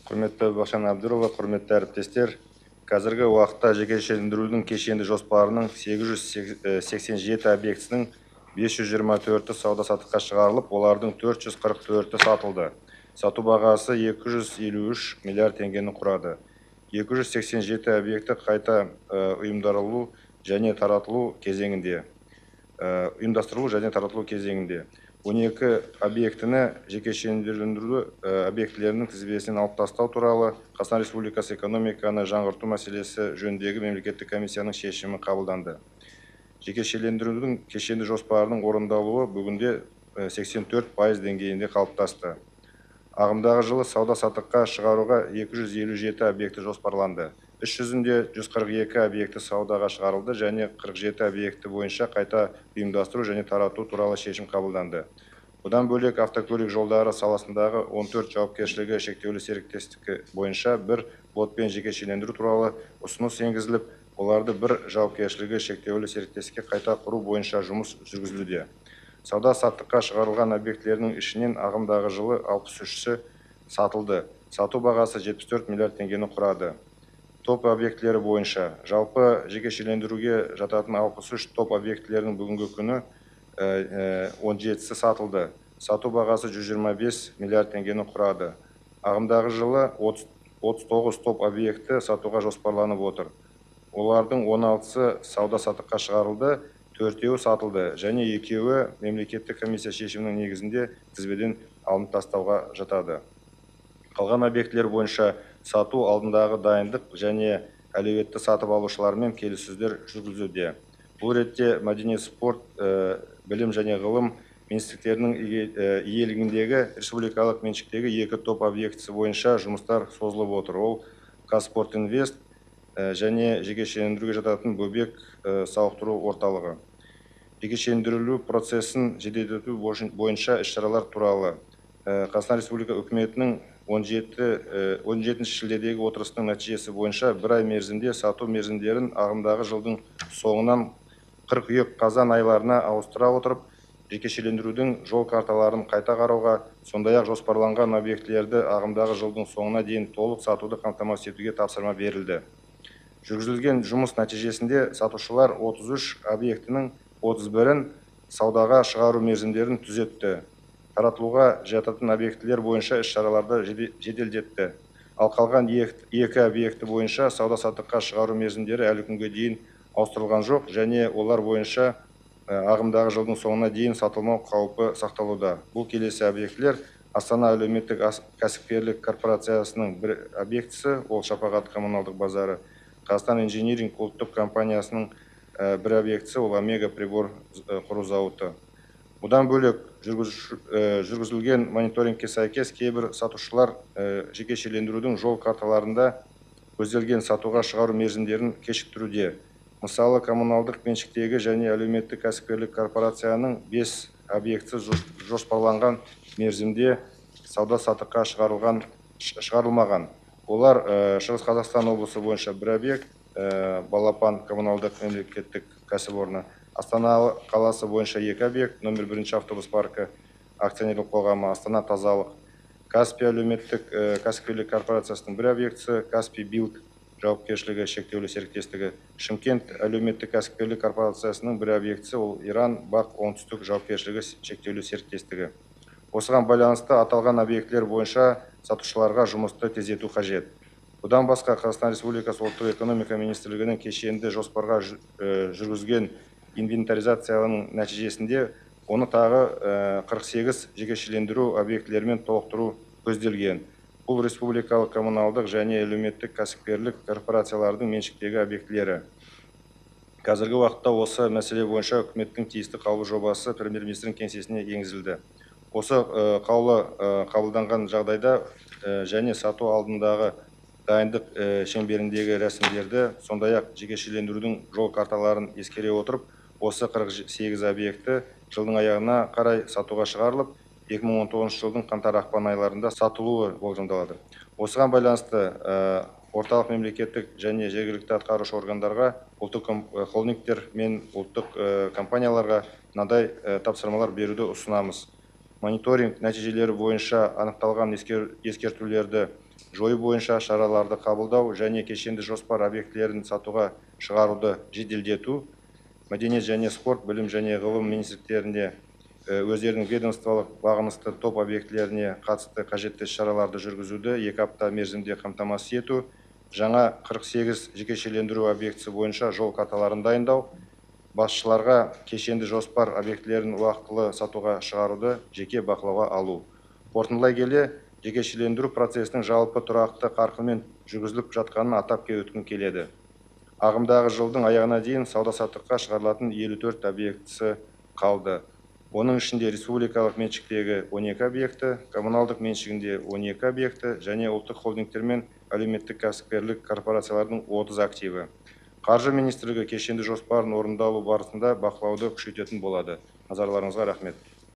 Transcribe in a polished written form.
Құрметті Бақытжан Әбдірұлы, құрметті әріптестер, қазіргі уақытта жекешелендірудің кешенді жоспарының 887 объектісінің 524-і сауда-саттыққа шығарылып, олардың 444-і сатылды. Сату бағасы 253 миллиард теңгені құрады. 287 объекті қайта ұйымдастырылу және таратылу кезеңінде. 12 объектіні жекешелендіру объектілерінің тізбесінен алып тастау туралы Қазақстан Республикасы экономиканы жаңғырту мәселесі жөніндегі мемлекеттік комиссияның шешімі қабылданды. Жекешелендірудің кешенді жоспарының орындалуы бүгінде 84% деңгейінде қалыптасты. Ағымдағы жылы сауда-саттыққа шығаруға 257 объекті жоспарланды. Іс жүзінде 142 объекті саудаға шығарылды және 47 объекті бойынша қайта ұйымдастыру және тарату туралы шешім қабылданды. Бұдан бөлек автокөлік жолдары саласындағы 14 жауапкершілігі шектеулі серіктестігі бойынша бір лотпен жекешелендіру туралы ұсыныс енгізіліп, оларды бір жауапкершілігі шектеулі серіктестікке қайта құру бойынша жұмыс жүргізілуде. Сауда-саттыққа шығарылған объектілерінің ішінен ағымдағы жылы 63-і сатылды. Сату бағасы 74 миллиард теңгені құрады. Топ объектілері бойынша жалпы жекешелендіруге жататын 63 топ объектілерінің бүгінгі күні 17-сі сатылды. Сату бағасы 125 миллиард теңгені құрады. Ағымдағы жылы 39 топ объекті сатуға жоспарланып отыр. Олардың 16-сы сауда-саттыққа шығарылды, 4-еуі сатылды және 2-еуі мемлекеттік комиссия шешімінің негізінде тізбеден алынып тастауға жатады. Қалған объектілер бойынша сату алдындағы дайындық және әлеуетті сатып алушылармен келіссөздер жүргізілуде. Бұл ретте мәдениет, спорт, білім және ғылым министрліктерінің иелігіндегі республикалық меншіктегі 2 топ объектісі бойынша жұмыстар созылып отыр. Ол Қазспортинвест және жекешелендіруге жататын Бөбек сауықтыру орталығы. Жекешелендірілу процесін жеделдету бойынша іс-шаралар туралы Қазақстан Республика үкіметінің 17 шілдедегі отырысының нәтижесі бойынша бір ай мерзімде сату мерзімдерін ағымдағы жылдың соңынан қыркүйек-қазан айларына ауыстыра отырып, жекешелендірудің жол карталарын қайта қарауға, сондай-ақ жоспарланған объектілерді ағымдағы жылдың соңына дейін толық сатуды қамтамасыз етуге тапсырма берілді. Жүргізілген жұмыс нәтижесінде сатушылар 33 объектінің 31-ін саудаға шығару мерзімдерін түзетті. Таратылуға жататын объектілер бойынша іс-шараларды жеделдетті. Ал қалған 2 объекті бойынша сауда-саттыққа шығару мерзімдері әлі күнге дейін ауыстырылған жоқ және олар бойынша ағымдағы жылдың соңына дейін сатылмау қаупі сақталуда. Бұл келесі объектілер Астана әлеуметтік кәсіпкерлік корпорациясының бір объектісі, ол Шапағат коммуналдық базары, Қазақстан инжиниринг ұлттық компаниясының бір объектісі, ол Омега прибор құру зауыты. Бұдан бөлек жүргізілген мониторингке сәйкес кейбір сатушылар жекешелендірудің жол карталарында көзделген сатуға шығару мерзімдерін кешіктіруде. Мысалы, коммуналдық меншіктегі және әлеуметтік кәсіпкерлік корпорацияның 5 объектісі жоспарланған мерзімде сауда-саттыққа шығарылмаған. Олар Шығыс Қазақстан облысы бойынша бір объект, Балапан коммуналдық мемлекеттік кәсіпорны, Астана қаласы бойынша 2 объект, номер 1 автобус паркі акционерлік қоғамы, Астана тазалық, Каспий әлеуметтік кәсіпкерлік корпорациясының бір объектісі, Каспий билд жауапкершілігі шектеулі серіктестігі, Шымкент әлеуметтік кәсіпкерлік корпорациясының бір объектісі, ол Иран Бақ оңтүстік жауапкершілігі шектеулі серіктестігі. Осыған байланысты аталған объектілер бойынша сатушыларға жұмысты тездету қажет. Бұдан басқа Қазақстан Республикасы ұлттық экономика министрлігінің кешенді жоспарға жүргізген инвентаризацияның нәтижесінде оны тағы 48 жекешелендіру объектілерімен толықтыру көзделген. Бұл республикалық коммуналдық және әлеуметтік кәсіпкерлік корпорациялардың меншіктегі объектілері. Қазіргі уақытта осы мәселе бойынша үкіметтің тиісті қаулы жобасы премьер-министрдің кеңсесіне енгізілді. Осы қаулы қабылданған жағдайда және сату алдындағы дайындық шеңберіндегі рәсімдерді, сондай-ақ жекешелендірудің жол карталарын ескере отырып, осы 48 объекті жылдың аяғына қарай сатуға шығарылып, 2019 жылдың қаңтар-ақпан айларында сатылуы болжамдалады. Осыған байланысты орталық мемлекеттік және жергілікті атқарушы органдарға, ұлттық холдингтер мен ұлттық компанияларға мынадай тапсырмалар беруді ұсынамыз. Мониторинг нәтижелері бойынша анықталған ескертулерді жою бойынша шараларды қабылдау және кешенді жоспар объектілерін сатуға шығаруды жеделдету, мәдениет және спорт, білім және ғылым министрліктеріне өздерінің ведомстволық бағынысты топ объектілеріне қатысты қажетті шараларды жүргізуді 2 апта мерзімде қамтамасыз ету, жаңа 48 жекешелендіру объектісі бойынша жол карталарын дайындау, басшыларға кешенді жоспар объектілерін уақытылы сатуға шығаруды жеке бақылауға алу. Қорытындылай келе, жекешелендіру процесінің жалпы тұрақты қарқынмен жүргізіліп жатқанын атап өткім келеді. Ағымдағы жылдың аяғына дейін сауда-саттыққа шығарылатын 54 объектісі қалды. Оның ішінде республикалық меншіктегі 12 объекті, коммуналдық меншігінде 12 объекті және ұлттық холдингтер мен әлеуметтік кәсіпкерлік корпорациялардың 30 активі. Қаржы министрлігі кешенді жоспарын орындалу барысында бақылауды күшейтетін болады. Назарларыңызға рахмет.